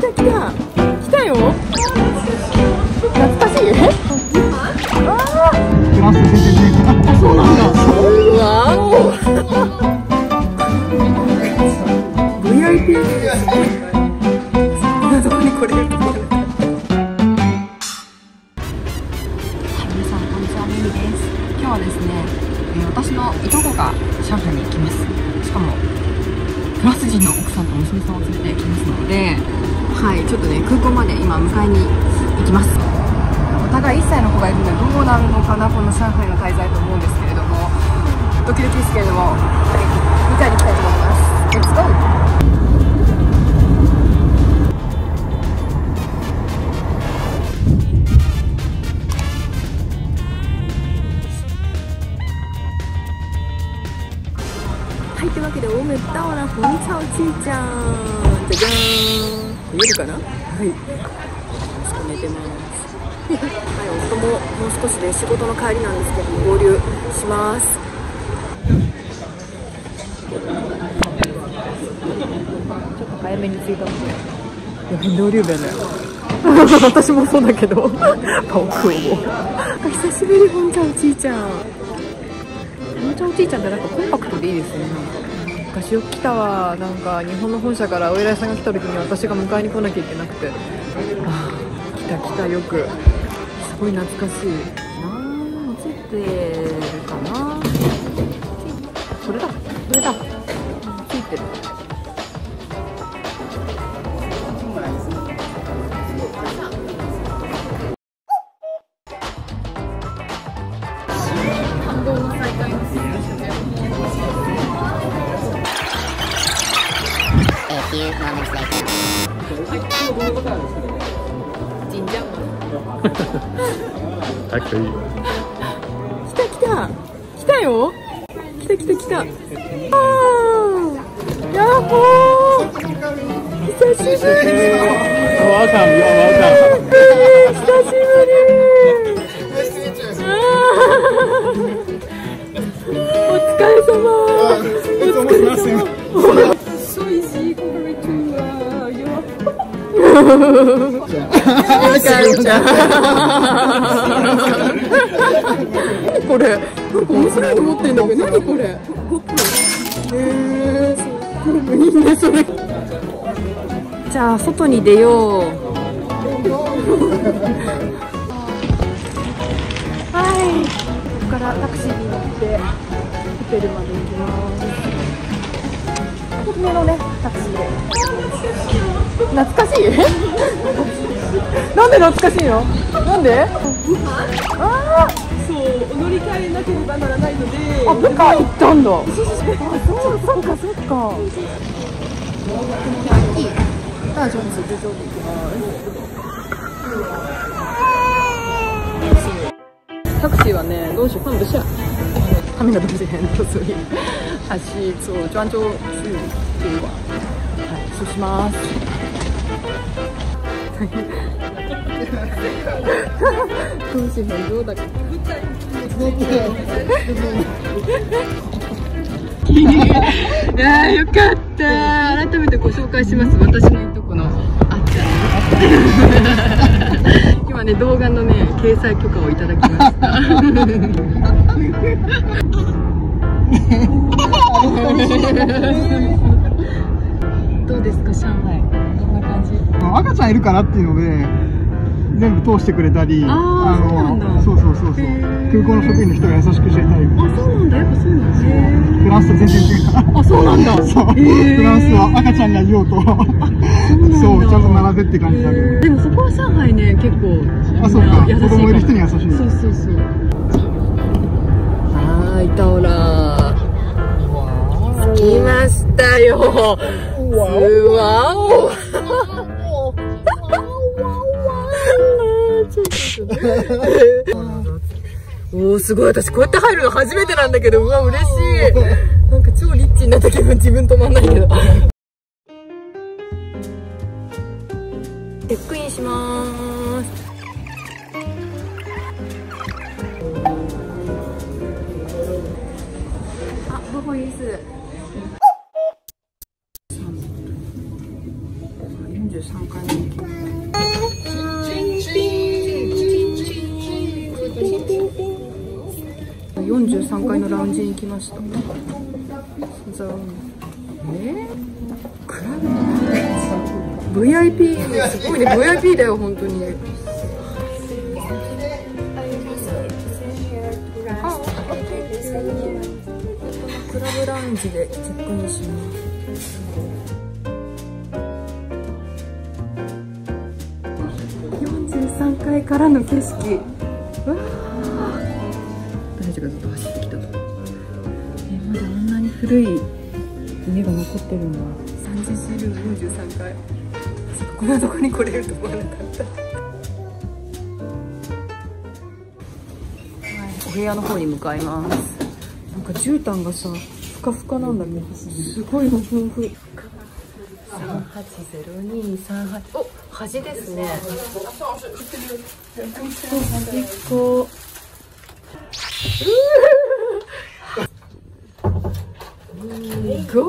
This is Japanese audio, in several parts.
た来た来たよ。懐かしい。ああ、そうなんだ。わお。VIP。どこにこれ。皆さんこんにちは、ミミです。今日はですね、私のいとこが上海に来ます。しかもフランス人の奥さんと娘さんを連れてきますので、はい、ちょっとね空港まで今迎えに行きます。お互い1歳の子がいるのでどうなるのかな、この上海の滞在と思うんですけれども、ドキドキですけれども、迎えに行きたいと思います。レッツゴー。はい、というわけで我们到了虹桥机場。じゃじゃーん。見えるかな。はい、息子寝てますはい、夫ももう少しで仕事の帰りなんですけども合流します。ちょっと早めに着いたので変動流弁だよ私もそうだけど顔食おう。久しぶり虹橋機場。虹橋機場ってなんかコンパクトでいいですね。昔よく来たわ。なんか日本の本社からお偉いさんが来た時に私が迎えに来なきゃいけなくて、ああ来た来た、よくすごい懐かしい。なんついてるかな。これだこれだ、ついてる。感動の再会です。 かっこいい。 来た来た来たよ。来た来た来た。あー、やっほー。久しぶり。久しぶり。お疲れ様。So easy compared to Europe. これなんか面白いと思ってんだけど、何これ。そういいねそれ。じゃあ外に出よう。はい、ここからタクシーに乗ってホテルまで行きます。大きめのねタクシーで。懐かしいなんで懐かしいの。なんで。ああ、そう、乗り換えなければならないので。あ、部下行ったんだ。そうそっかそっか。大众此之中で行きます。タクシーはね，东西放不下，他们的东西很多，所以还是坐专州去宾馆。はい、そうします。东西很多だから。いやーよかった。改めてご紹介します。私のいとこのあっちゃん。今ね動画のね掲載許可をいただきました。どうですか上海。どんな感じ。 赤ちゃんいるからっていうので全部通してくれたり、そう空港の職員の人が優しくしてたり。 あ、そうなんだ。やっぱそうなんですね。 フランスと全然違う。 あ、そうなんだ。 そう、フランスは赤ちゃんがいようとそうちゃんと並べって感じだけど、 でもそこは上海ね結構あ、そうか、子供いる人に優しい。 そうはい、タオラ着きましたよ。わおおー、すごい。私こうやって入るの初めてなんだけど、うわ嬉しい。なんか超リッチになった気分、自分止まんないけど。チェックインしまーす。あ、不好意思。40 43階の43階のラウンジに来ました。ザウンクラブ VIP すごいね。 VIP だよ本当に。クラブラウンジでチェックインします。43階からの景色。わあ、私たちがずっと走ってきたと。まだあんなに古い家が残ってるんだ。3時シル43階。こんなとこに来れると思わなかった。お部屋の方に向かいます。なんか絨毯がさ、ふかふかなんだけど、すごいモフモフ。380238。お、端ですね。端っこ。ゴ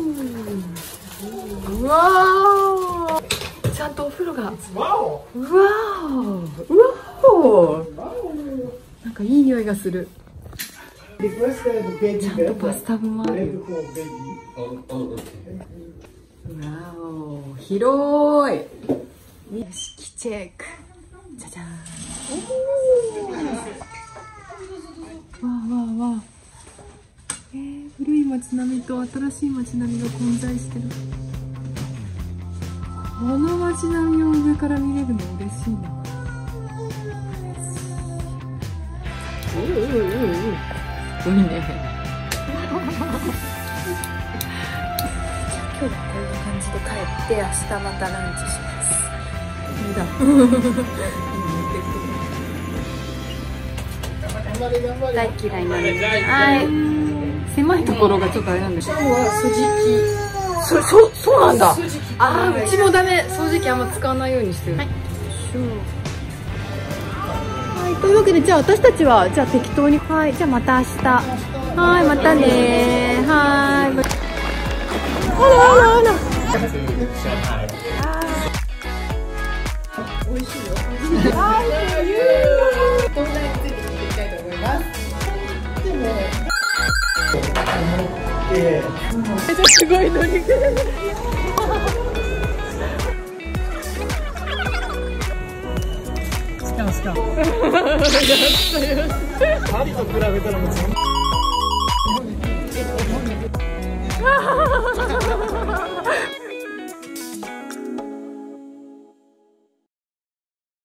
ー。うわー。ちゃんとお風呂が。うわー。うわー。なんかいい匂いがする。ちゃんとバスタブもあるよ。わお、広い。よし、キチェック。じゃじゃん。わあわあわあ。古い街並みと新しい街並みが混在してる。この街並みを上から見れるの嬉しいな。すごいね。今日はこういう感じで帰って明日またランチします。大嫌いなので、はい。狭いところがちょっとあれなんですけど。今日は掃除機。そうなんだ。ああ、うちもダメ。掃除機あんま使わないようにしてる。はい。はい、というわけで、じゃあ私たちはじゃあ適当に、はい、じゃあまた明日。はい、またね。はい。あらあらあら。美味しいよ。はい、東大について見ていきたいと思います。でも、すごいノリ。した。パリと比べたらもう。